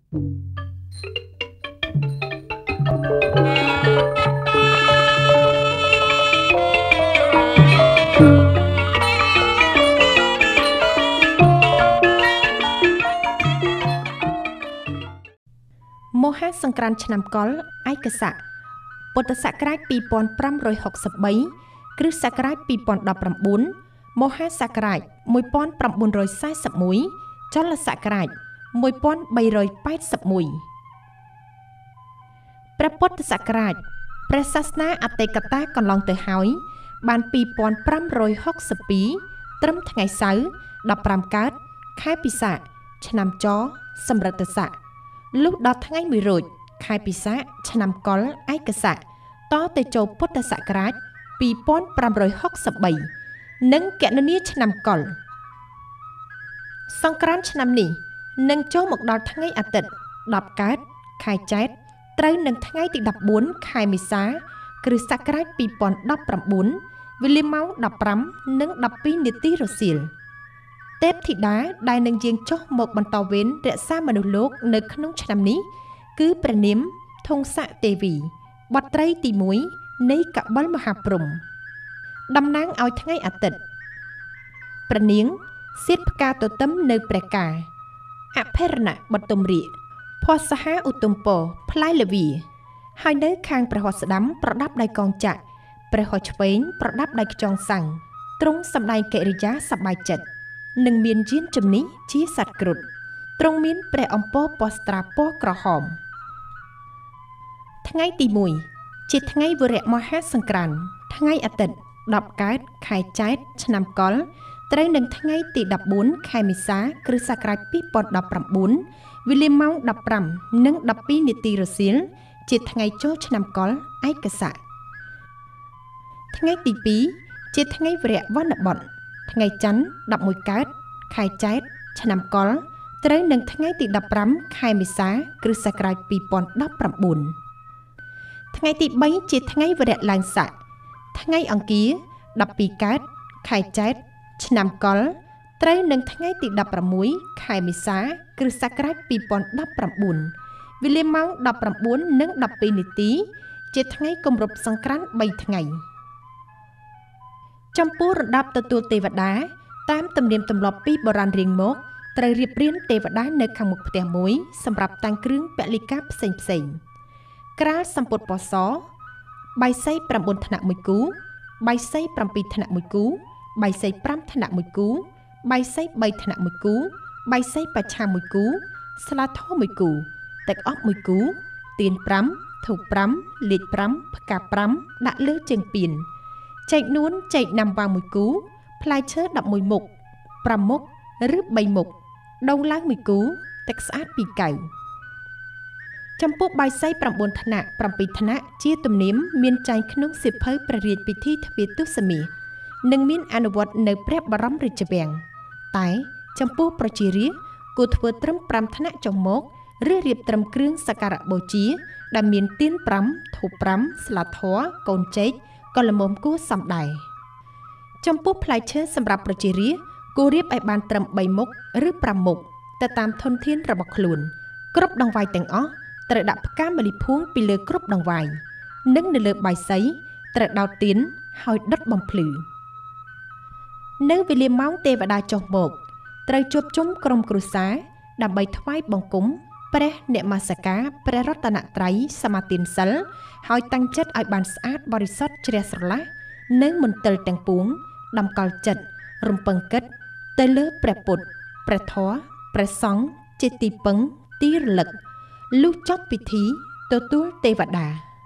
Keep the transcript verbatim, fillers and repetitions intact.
មហាសង្ក្រាន្តឆ្នាំកុរឯកស័កពុទ្ធសករាជពីរពាន់ប្រាំរយហុកសិបបីគ្រិស្តសករាជពីរពាន់ដប់ប្រាំបួនមហាសករាជមួយពាន់ប្រាំបួនរយសែសិបមួយចលសករាជមួយពាន់បីរយប៉ែតសិបមួយព្រះពុទ្ធសករាជព្រះសាសនាអតីតកាលកន្លងទៅហើយបានពីរពាន់ប្រាំរយហុកសិបពីរត្រឹមថ្ងៃសៅរ៍ដប់ប្រាំកើតខែពិសាខឆ្នាំចសម្រិទ្ធស័កលុះដល់ថ្ងៃមួយរោចខែពិសាខឆ្នាំកុរឯកស័កតទៅចូលពុទ្ធសករាជពីរពាន់ប្រាំរយហុកសិបបីនិងគណនាឆ្នាំកុរសង្ក្រាន្តឆ្នាំនេះនឹងចូលមកដល់ថ្ងៃអាទិត្យដប់កើតខែចែកត្រូវនឹងថ្ងៃទីដប់បួនខែមេសា គ្រិស្តសករាជពីរពាន់ដប់ប្រាំបួនវេលាម៉ោងដប់ប្រាំនិងដប់ពីរនាទីរសៀលទេពធីតាដែលនឹងយាងចុះមកបន្តវេនរក្សាមនុស្សលោកនៅក្នុងឆ្នាំនេះគឺព្រះនាមធង្សទេវីបុត្រីទីមួយនៃកបិលមហាព្រហ្មតំណាងឲ្យថ្ងៃអាទិត្យព្រះនាងសៀតផ្កាទទឹមនៅព្រះការអភិរណបតុមរាជភស្សាហាឧត្តមពរផ្លែលវីហើយនៅខាងព្រះហស្តស្ដាំប្រដាប់ដោយកងចក្រព្រះហស្តឆ្វេងប្រដាប់ដោយខ្យងសាំងទ្រង់សម្ដែងកិរិយាសប្បាយចិត្តនិងមានយានជំនិះជាសត្វគ្រុឌទ្រង់មានព្រះអំពរពស្ត្រាពណ៌ក្រហមថ្ងៃទីមួយជាថ្ងៃវរៈមហាសង្ក្រាន្តថ្ងៃអាទិត្យដប់កើតខែចែកឆ្នាំកុរត្រូវនឹងថ្ងៃទីដប់បួនខែមេសា គ្រិស្តសករាជពីរពាន់ដប់ប្រាំបួនវេលាម៉ោងដប់ប្រាំនិងដប់ពីរនាទីរសៀលជាថ្ងៃចូលឆ្នាំកុរឯកស័កថ្ងៃទីពីរជាថ្ងៃវរៈវណ្ណបុត្រថ្ងៃច័ន្ទដប់មួយកើតខែចែកឆ្នាំកុរត្រូវនឹងថ្ងៃទីដប់ប្រាំខែមេសា គ្រិស្តសករាជពីរពាន់ដប់ប្រាំបួនថ្ងៃទីបីជាថ្ងៃវរៈឡើងស័កថ្ងៃអង្គារដប់ពីរកើតខែចែកឆ្នាំកុរត្រូវនឹងថ្ងៃទីដប់ប្រាំមួយខែមេសា គ្រិស្តសករាជពីរពាន់ដប់ប្រាំបួនវេលាម៉ោងដប់ប្រាំបួននិងដប់ពីរនាទីជាថ្ងៃគម្រប់សង្ក្រាន្តបីថ្ងៃចំពោះរណ្ដាប់ទទួលទេវតាតាមទំនៀមទម្លាប់ពីបុរាណរៀងមកត្រូវរៀបរៀងទេវតានៅខាងមុខផ្ទះមួយសម្រាប់តាំងគ្រឿងពលិកាផ្សេងផ្សេងក្រាលសម្ពុតពណ៌សបាយសីប្រាំបួនថ្នាក់មួយគូបាយសីប្រាំពីរថ្នាក់មួយគូបាយសីប្រាំថ្នាក់មួយគូបាយសីបីថ្នាក់មួយគូបាយសីបច្ឆាមួយគូស្លាធម៌មួយគូទឹកអប់មួយគូទៀនប្រាំធូបប្រាំលេខប្រាំផ្កាប្រាំដាក់លើជើងពៀនចេកនួនចេកណាំវ៉ាមួយគូផ្លែឈើដប់មួយមុខប្រាំមុខឬបីមុខដងឡើងមួយគូទឹកស្អាតពីរកែវចំពោះបាយសីប្រាំបួនថ្នាក់ប្រាំពីរថ្នាក់ជាទំនៀមមានចែងក្នុងសៀវភៅព្រះរាជពិធីទ្វារទសមាសនិងមានអនុវត្តនៅព្រះបរមរាជវាំងតែចំពោះប្រជារាស្ត្រគួរធ្វើត្រឹមប្រាំថ្នាក់ចុះមកឬរៀបត្រឹមគ្រឿងសក្ការៈបូជាដែលមានទៀនប្រាំធូបប្រាំស្លាធម៌កូនចេកក៏ល្មមគួរសមដែរចំពោះផ្លែឈើសម្រាប់ប្រជារាស្ត្រគួររៀបឲ្យបានត្រឹមបីមុខឬប្រាំមុខទៅតាមធនធានរបស់ខ្លួនគ្រប់ដង្វាយទាំងអស់ត្រូវដាក់ផ្កាម្លិភួងពីលើគ្រប់ដង្វាយនិងនៅលើបាយសីត្រូវដោតទៀនហើយដុតបំភ្លឺនៅវេលាម៉ោងទេវតាចុះមកត្រូវជួបជុំក្រុមគ្រួសារដើម្បីថ្វាយបង្គំព្រះនមស្ការព្រះរតនត្រ័យសមាទានសិលហើយតាំងចិត្តឲ្យបានស្អាតបរិសុទ្ធជ្រះស្រឡះនៅមន្ទិលទាំងពួងតម្កល់ចិត្តរំពឹងគិតទៅលើព្រះពុទ្ធព្រះធម៌ព្រះសង្ឃជាទីពឹងទីរលឹកលុះចប់ពិធីទទួលទេវតា